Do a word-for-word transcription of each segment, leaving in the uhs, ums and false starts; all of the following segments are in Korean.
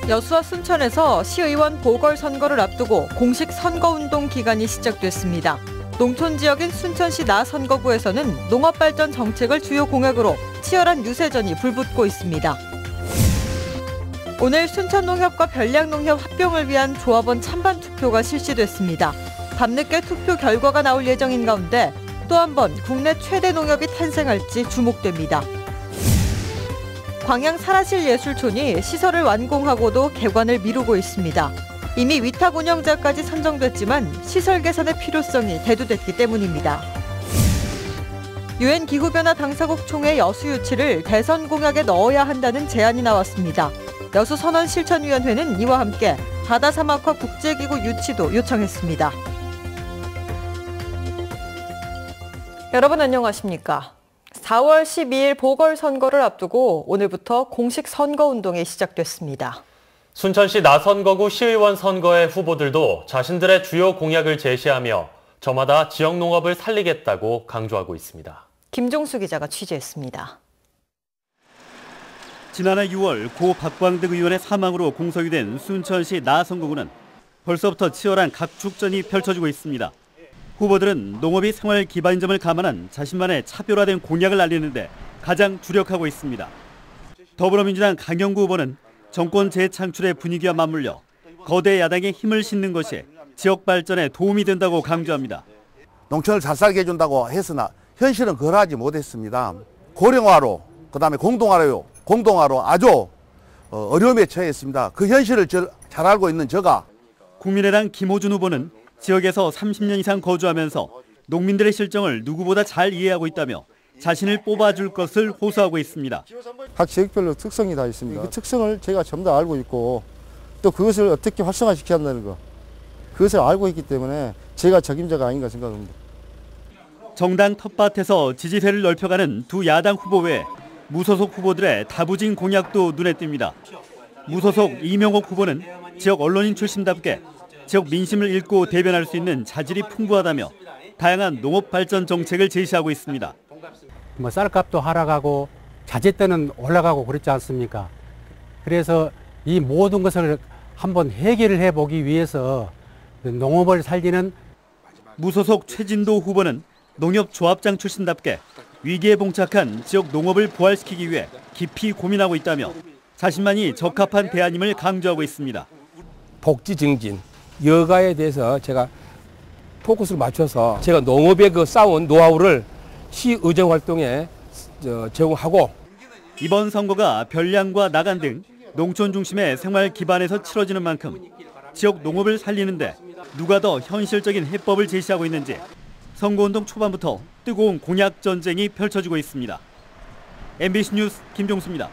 여수와 순천에서 시의원 보궐선거를 앞두고 공식 선거운동 기간이 시작됐습니다. 농촌 지역인 순천시 나 선거구에서는 농업발전 정책을 주요 공약으로 치열한 유세전이 불붙고 있습니다. 오늘 순천농협과 별량농협 합병을 위한 조합원 찬반 투표가 실시됐습니다. 밤늦게 투표 결과가 나올 예정인 가운데 또 한 번 국내 최대 농협이 탄생할지 주목됩니다. 광양 사라실예술촌이 시설을 완공하고도 개관을 미루고 있습니다. 이미 위탁 운영자까지 선정됐지만 시설 개선의 필요성이 대두됐기 때문입니다. 유엔 기후변화 당사국 총회 여수 유치를 대선 공약에 넣어야 한다는 제안이 나왔습니다. 여수 선언실천위원회는 이와 함께 바다사막화 국제기구 유치도 요청했습니다. 여러분 안녕하십니까? 사월 십이일 보궐선거를 앞두고 오늘부터 공식 선거운동이 시작됐습니다. 순천시 나 선거구 시의원 선거의 후보들도 자신들의 주요 공약을 제시하며 저마다 지역 농업을 살리겠다고 강조하고 있습니다. 김종수 기자가 취재했습니다. 지난해 유월 고 박광득 의원의 사망으로 공석이 된 순천시 나 선거구는 벌써부터 치열한 각축전이 펼쳐지고 있습니다. 후보들은 농업이 생활 기반인 점을 감안한 자신만의 차별화된 공약을 알리는데 가장 주력하고 있습니다. 더불어민주당 강영구 후보는 정권 재창출의 분위기와 맞물려 거대 야당의 힘을 싣는 것이 지역 발전에 도움이 된다고 강조합니다. 농촌을 잘 살게 해준다고 했으나 현실은 그러하지 못했습니다. 고령화로, 그다음에 공동화로, 공동화로 아주 어려움에 처했습니다. 그 현실을 잘 알고 있는 제가. 국민의당 김호준 후보는 지역에서 삼십 년 이상 거주하면서 농민들의 실정을 누구보다 잘 이해하고 있다며 자신을 뽑아줄 것을 호소하고 있습니다. 각 지역별로 특성이 다 있습니다. 그 특성을 제가 전부 다 알고 있고 또 그것을 어떻게 활성화시켜야 한다는 거, 그것을 알고 있기 때문에 제가 적임자가 아닌가 생각합니다. 정당 텃밭에서 지지세를 넓혀가는 두 야당 후보 외에 무소속 후보들의 다부진 공약도 눈에 띕니다. 무소속 이명옥 후보는 지역 언론인 출신답게 지역 민심을 읽고 대변할 수 있는 자질이 풍부하다며 다양한 농업 발전 정책을 제시하고 있습니다. 뭐 쌀값도 하락하고 자재때는 올라가고 그렇지 않습니까? 그래서 이 모든 것을 한번 해결을 해보기 위해서 농업을 살리는 무소속 최진도 후보는 농협조합장 출신답게 위기에 봉착한 지역 농업을 부활시키기 위해 깊이 고민하고 있다며 자신만이 적합한 대안임을 강조하고 있습니다. 복지 증진, 여가에 대해서 제가 포커스를 맞춰서 제가 농업에 그 쌓은 노하우를 시의정 활동에 제공하고, 이번 선거가 별량과 나간 등 농촌 중심의 생활 기반에서 치러지는 만큼 지역 농업을 살리는데 누가 더 현실적인 해법을 제시하고 있는지 선거운동 초반부터 뜨거운 공약 전쟁이 펼쳐지고 있습니다. 엠비씨 뉴스 김종수입니다.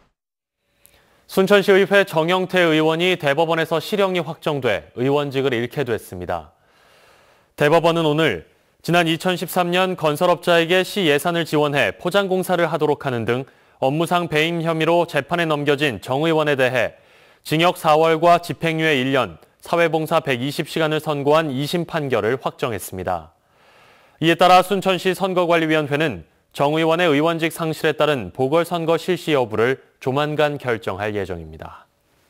순천시의회 정영태 의원이 대법원에서 실형이 확정돼 의원직을 잃게 됐습니다. 대법원은 오늘 지난 이천십삼년 건설업자에게 시 예산을 지원해 포장공사를 하도록 하는 등 업무상 배임 혐의로 재판에 넘겨진 정 의원에 대해 징역 사월과 집행유예 일년, 사회봉사 백이십 시간을 선고한 이심 판결을 확정했습니다. 이에 따라 순천시 선거관리위원회는 정 의원의 의원직 상실에 따른 보궐선거 실시 여부를 조만간 결정할 예정입니다.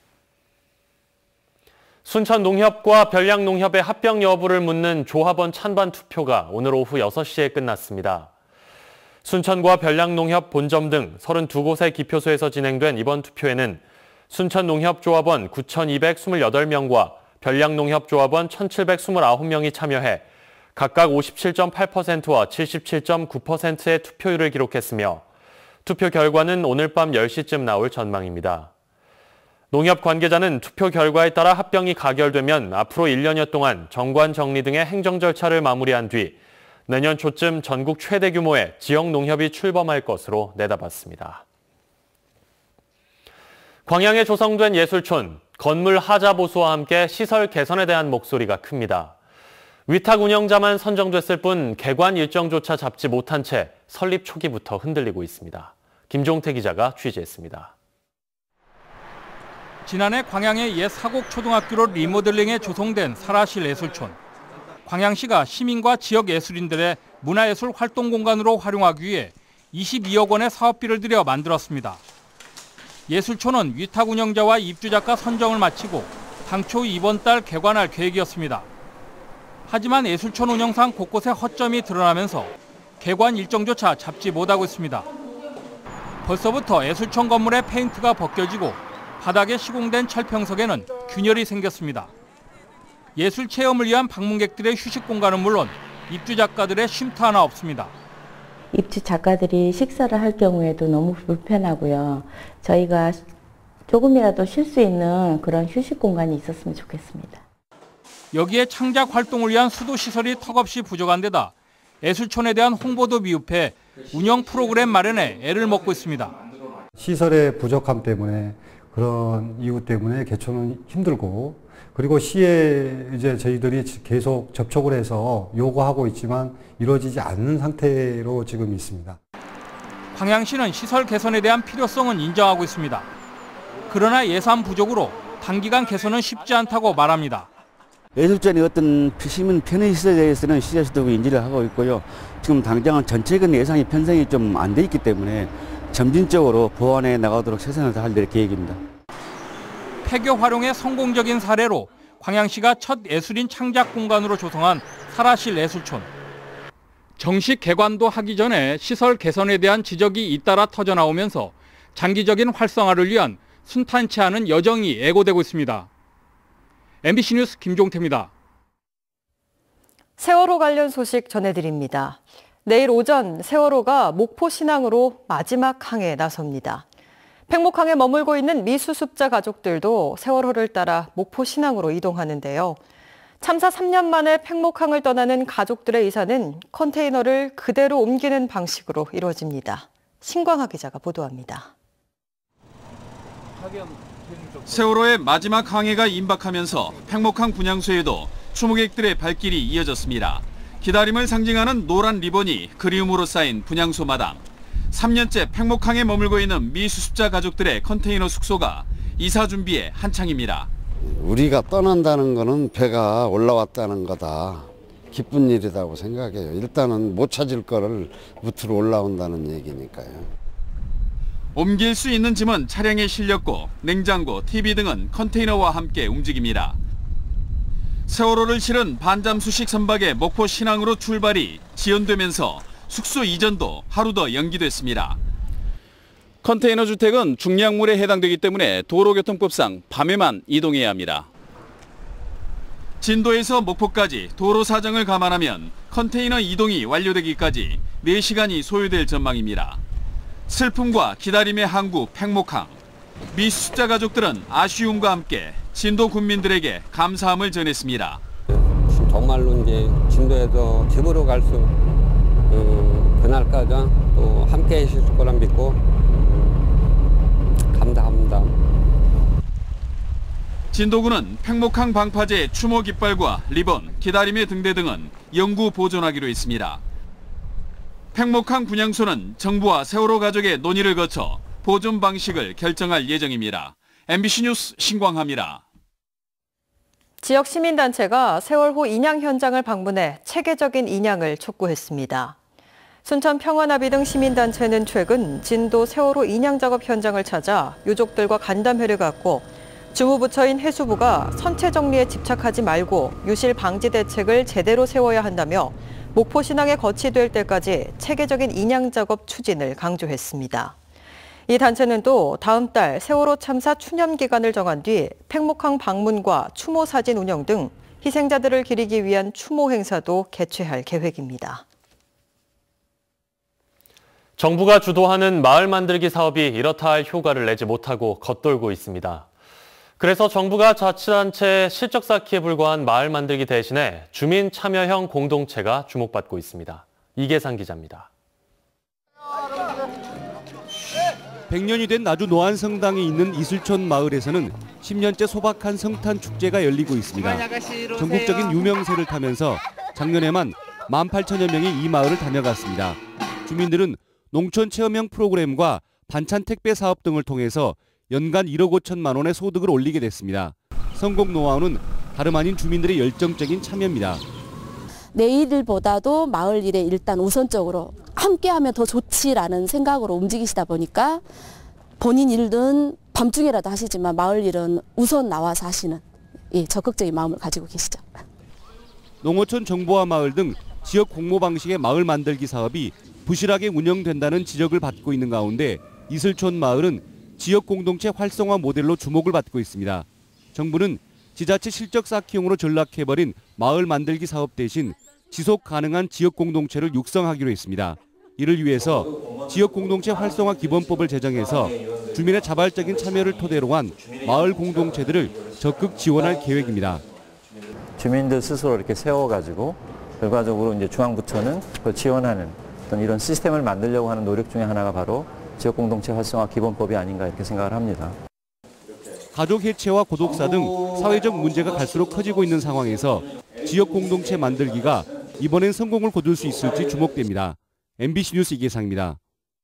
순천농협과 별량농협의 합병 여부를 묻는 조합원 찬반 투표가 오늘 오후 여섯 시에 끝났습니다. 순천과 별량농협 본점 등 서른두 곳의 기표소에서 진행된 이번 투표에는 순천농협 조합원 구천이백이십팔 명과 별량농협 조합원 천칠백이십구 명이 참여해 각각 오십칠 점 팔 퍼센트와 칠십칠 점 구 퍼센트의 투표율을 기록했으며 투표 결과는 오늘 밤 열 시쯤 나올 전망입니다. 농협 관계자는 투표 결과에 따라 합병이 가결되면 앞으로 일 년여 동안 정관 정리 등의 행정 절차를 마무리한 뒤 내년 초쯤 전국 최대 규모의 지역 농협이 출범할 것으로 내다봤습니다. 광양에 조성된 예술촌, 건물 하자 보수와 함께 시설 개선에 대한 목소리가 큽니다. 위탁 운영자만 선정됐을 뿐 개관 일정조차 잡지 못한 채 설립 초기부터 흔들리고 있습니다. 김종태 기자가 취재했습니다. 지난해 광양의 옛 사곡초등학교로 리모델링해 조성된 사라실 예술촌. 광양시가 시민과 지역 예술인들의 문화예술 활동 공간으로 활용하기 위해 이십이억 원의 사업비를 들여 만들었습니다. 예술촌은 위탁 운영자와 입주작가 선정을 마치고 당초 이번 달 개관할 계획이었습니다. 하지만 예술촌 운영상 곳곳에 허점이 드러나면서 개관 일정조차 잡지 못하고 있습니다. 벌써부터 예술촌 건물의 페인트가 벗겨지고 바닥에 시공된 철평석에는 균열이 생겼습니다. 예술 체험을 위한 방문객들의 휴식 공간은 물론 입주 작가들의 쉼터 하나 없습니다. 입주 작가들이 식사를 할 경우에도 너무 불편하고요. 저희가 조금이라도 쉴 수 있는 그런 휴식 공간이 있었으면 좋겠습니다. 여기에 창작 활동을 위한 수도 시설이 턱없이 부족한 데다 예술촌에 대한 홍보도 미흡해 운영 프로그램 마련에 애를 먹고 있습니다. 시설의 부족함 때문에 그런 이유 때문에 개촌은 힘들고, 그리고 시에 이제 저희들이 계속 접촉을 해서 요구하고 있지만 이루어지지 않는 상태로 지금 있습니다. 광양시는 시설 개선에 대한 필요성은 인정하고 있습니다. 그러나 예산 부족으로 단기간 개선은 쉽지 않다고 말합니다. 예술전의 어떤 시민 편의시설에 대해서는 시에서도 인지를 하고 있고요. 지금 당장은 전체적인 예산이 편성이 좀 안 돼 있기 때문에 점진적으로 보완해 나가도록 최선을 다할 계획입니다. 폐교 활용의 성공적인 사례로 광양시가 첫 예술인 창작 공간으로 조성한 사라실 예술촌. 정식 개관도 하기 전에 시설 개선에 대한 지적이 잇따라 터져나오면서 장기적인 활성화를 위한 순탄치 않은 여정이 예고되고 있습니다. 엠비씨 뉴스 김종태입니다. 세월호 관련 소식 전해드립니다. 내일 오전 세월호가 목포 신항으로 마지막 항에 나섭니다. 팽목항에 머물고 있는 미수습자 가족들도 세월호를 따라 목포 신항으로 이동하는데요. 참사 삼 년 만에 팽목항을 떠나는 가족들의 이사는 컨테이너를 그대로 옮기는 방식으로 이루어집니다. 신광하 기자가 보도합니다. 세월호의 마지막 항해가 임박하면서 팽목항 분향소에도 추모객들의 발길이 이어졌습니다. 기다림을 상징하는 노란 리본이 그리움으로 쌓인 분향소 마당. 삼 년째 팽목항에 머물고 있는 미수습자 가족들의 컨테이너 숙소가 이사 준비에 한창입니다. 우리가 떠난다는 거는 배가 올라왔다는 거다. 기쁜 일이라고 생각해요. 일단은 못 찾을 거를 무트로 올라온다는 얘기니까요. 옮길 수 있는 짐은 차량에 실렸고 냉장고, 티비 등은 컨테이너와 함께 움직입니다. 세월호를 실은 반잠수식 선박의 목포 신항으로 출발이 지연되면서 숙소 이전도 하루 더 연기됐습니다. 컨테이너 주택은 중량물에 해당되기 때문에 도로교통법상 밤에만 이동해야 합니다. 진도에서 목포까지 도로 사정을 감안하면 컨테이너 이동이 완료되기까지 네 시간이 소요될 전망입니다. 슬픔과 기다림의 항구 팽목항. 미수습자 가족들은 아쉬움과 함께 진도 군민들에게 감사함을 전했습니다. 정말로 이제 진도에서 집으로 갈 수 어, 그날까지 또 함께 해주실 거라 믿고 음, 감사합니다. 진도군은 팽목항 방파제 추모 깃발과 리본, 기다림의 등대 등은 영구 보존하기로 했습니다. 팽목항 분향소는 정부와 세월호 가족의 논의를 거쳐 보존 방식을 결정할 예정입니다. 엠비씨 뉴스 신광하입니다. 지역 시민단체가 세월호 인양 현장을 방문해 체계적인 인양을 촉구했습니다. 순천 평화나비 등 시민단체는 최근 진도 세월호 인양 작업 현장을 찾아 유족들과 간담회를 갖고 주무부처인 해수부가 선체 정리에 집착하지 말고 유실 방지 대책을 제대로 세워야 한다며 목포 신항에 거치될 때까지 체계적인 인양 작업 추진을 강조했습니다. 이 단체는 또 다음 달 세월호 참사 추념 기간을 정한 뒤 팽목항 방문과 추모 사진 운영 등 희생자들을 기리기 위한 추모 행사도 개최할 계획입니다. 정부가 주도하는 마을 만들기 사업이 이렇다 할 효과를 내지 못하고 겉돌고 있습니다. 그래서 정부가 자치단체 실적 쌓기에 불과한 마을 만들기 대신에 주민 참여형 공동체가 주목받고 있습니다. 이계상 기자입니다. 백 년이 된 나주 노안성당이 있는 이슬촌 마을에서는 십 년째 소박한 성탄 축제가 열리고 있습니다. 전국적인 유명세를 타면서 작년에만 만 팔천여 명이 이 마을을 다녀갔습니다. 주민들은 농촌 체험형 프로그램과 반찬 택배 사업 등을 통해서 연간 일억 오천만 원의 소득을 올리게 됐습니다. 성공 노하우는 다름 아닌 주민들의 열정적인 참여입니다. 내일보다도 마을 일에 일단 우선적으로 함께하면 더 좋지라는 생각으로 움직이시다 보니까 본인 일은 밤중에라도 하시지만 마을 일은 우선 나와서 하시는 예, 적극적인 마음을 가지고 계시죠. 농어촌 정보화 마을 등 지역 공모 방식의 마을 만들기 사업이 부실하게 운영된다는 지적을 받고 있는 가운데 이슬촌 마을은 지역 공동체 활성화 모델로 주목을 받고 있습니다. 정부는 지자체 실적 쌓기용으로 전락해버린 마을 만들기 사업 대신 지속 가능한 지역 공동체를 육성하기로 했습니다. 이를 위해서 지역 공동체 활성화 기본법을 제정해서 주민의 자발적인 참여를 토대로 한 마을 공동체들을 적극 지원할 계획입니다. 주민들 스스로 이렇게 세워가지고 결과적으로 이제 중앙부처는 그걸 지원하는 어떤 이런 시스템을 만들려고 하는 노력 중에 하나가 바로 지역 공동체 활성화 기본법이 아닌가 이렇게 생각을 합니다. 가족 해체와 고독사 등 사회적 문제가 갈수록 커지고 있는 상황에서 지역 공동체 만들기가 이번엔 성공을 거둘 수 있을지 주목됩니다. 엠비씨 뉴스 이계상입니다.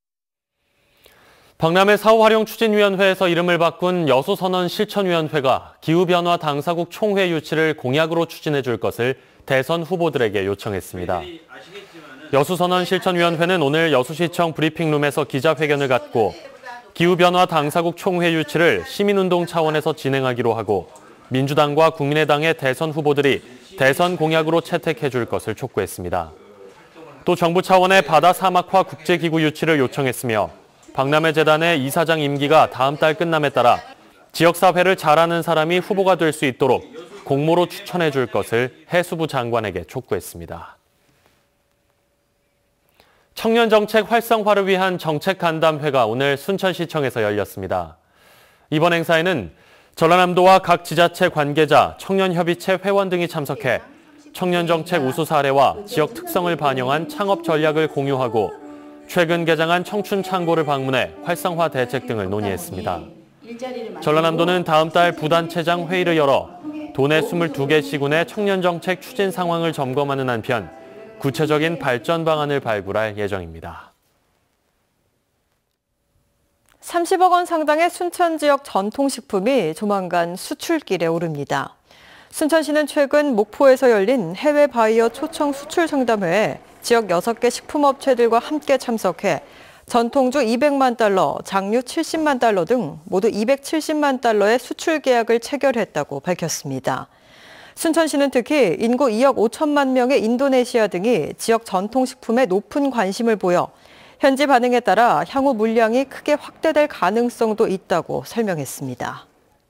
박람회 사후활용 추진위원회에서 이름을 바꾼 여수선언 실천위원회가 기후변화 당사국 총회 유치를 공약으로 추진해 줄 것을 대선 후보들에게 요청했습니다. 여수선언 실천위원회는 오늘 여수시청 브리핑룸에서 기자회견을 갖고 기후변화 당사국 총회 유치를 시민운동 차원에서 진행하기로 하고 민주당과 국민의당의 대선 후보들이 대선 공약으로 채택해 줄 것을 촉구했습니다. 또 정부 차원의 바다 사막화 국제기구 유치를 요청했으며 박람회 재단의 이사장 임기가 다음 달 끝남에 따라 지역사회를 잘하는 사람이 후보가 될 수 있도록 공모로 추천해 줄 것을 해수부 장관에게 촉구했습니다. 청년정책 활성화를 위한 정책간담회가 오늘 순천시청에서 열렸습니다. 이번 행사에는 전라남도와 각 지자체 관계자, 청년협의체 회원 등이 참석해 청년정책 우수 사례와 지역 특성을 반영한 창업 전략을 공유하고 최근 개장한 청춘창고를 방문해 활성화 대책 등을 논의했습니다. 전라남도는 다음 달 부단체장 회의를 열어 도내 스물두 개 시군의 청년정책 추진 상황을 점검하는 한편 구체적인 발전 방안을 발굴할 예정입니다. 삼십억 원 상당의 순천 지역 전통식품이 조만간 수출길에 오릅니다. 순천시는 최근 목포에서 열린 해외 바이어 초청 수출 상담회에 지역 여섯 개 식품업체들과 함께 참석해 전통주 이백만 달러, 장류 칠십만 달러 등 모두 이백칠십만 달러의 수출 계약을 체결했다고 밝혔습니다. 순천시는 특히 인구 이억 오천만 명의 인도네시아 등이 지역 전통식품에 높은 관심을 보여 현지 반응에 따라 향후 물량이 크게 확대될 가능성도 있다고 설명했습니다.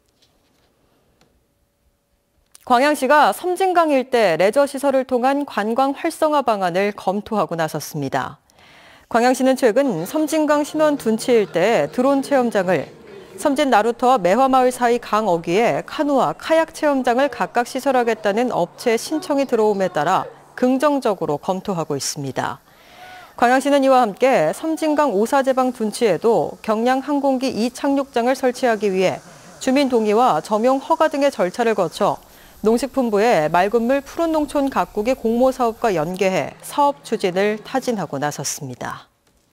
광양시가 섬진강 일대 레저시설을 통한 관광 활성화 방안을 검토하고 나섰습니다. 광양시는 최근 섬진강 신원 둔치 일대에 드론 체험장을, 섬진 나루터와 매화마을 사이 강 어귀에 카누와 카약 체험장을 각각 시설하겠다는 업체 신청이 들어옴에 따라 긍정적으로 검토하고 있습니다. 광양시는 이와 함께 섬진강 오사제방 둔치에도 경량 항공기 이 착륙장을 설치하기 위해 주민 동의와 점용 허가 등의 절차를 거쳐 농식품부의 맑은물 푸른농촌 가꾸기 공모사업과 연계해 사업 추진을 타진하고 나섰습니다.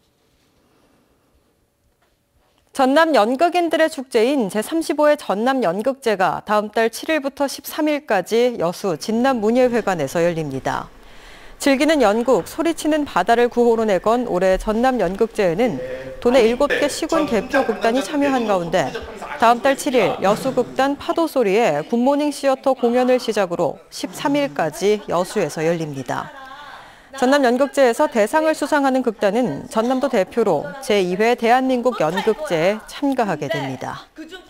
전남 연극인들의 축제인 제삼십오 회 전남 연극제가 다음 달 칠 일부터 십삼 일까지 여수 진남문예회관에서 열립니다. 즐기는 연극, 소리치는 바다를 구호로 내건 올해 전남 연극제에는 도내 일곱 개 시군 대표 극단이 참여한 가운데 다음 달 칠 일 여수극단 파도소리의 굿모닝 시어터 공연을 시작으로 십삼 일까지 여수에서 열립니다. 전남 연극제에서 대상을 수상하는 극단은 전남도 대표로 제이 회 대한민국 연극제에 참가하게 됩니다.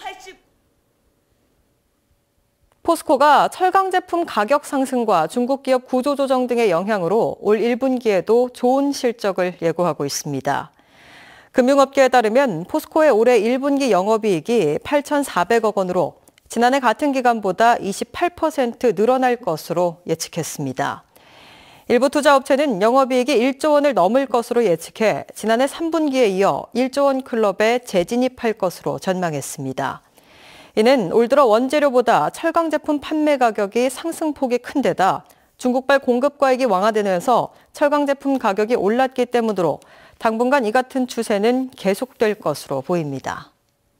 포스코가 철강 제품 가격 상승과 중국 기업 구조 조정 등의 영향으로 올 일 분기에도 좋은 실적을 예고하고 있습니다. 금융업계에 따르면 포스코의 올해 일 분기 영업이익이 팔천사백억 원으로 지난해 같은 기간보다 이십팔 퍼센트 늘어날 것으로 예측했습니다. 일부 투자업체는 영업이익이 일조 원을 넘을 것으로 예측해 지난해 삼 분기에 이어 일조 원 클럽에 재진입할 것으로 전망했습니다. 이는 올 들어 원재료보다 철강 제품 판매 가격이 상승폭이 큰 데다 중국발 공급 과잉이 완화되면서 철강 제품 가격이 올랐기 때문으로 당분간 이 같은 추세는 계속될 것으로 보입니다.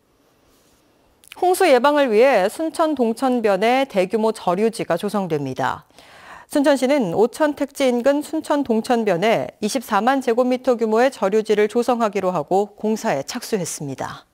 홍수 예방을 위해 순천 동천변에 대규모 저류지가 조성됩니다. 순천시는 오천 택지 인근 순천 동천변에 이십사만 제곱미터 규모의 저류지를 조성하기로 하고 공사에 착수했습니다.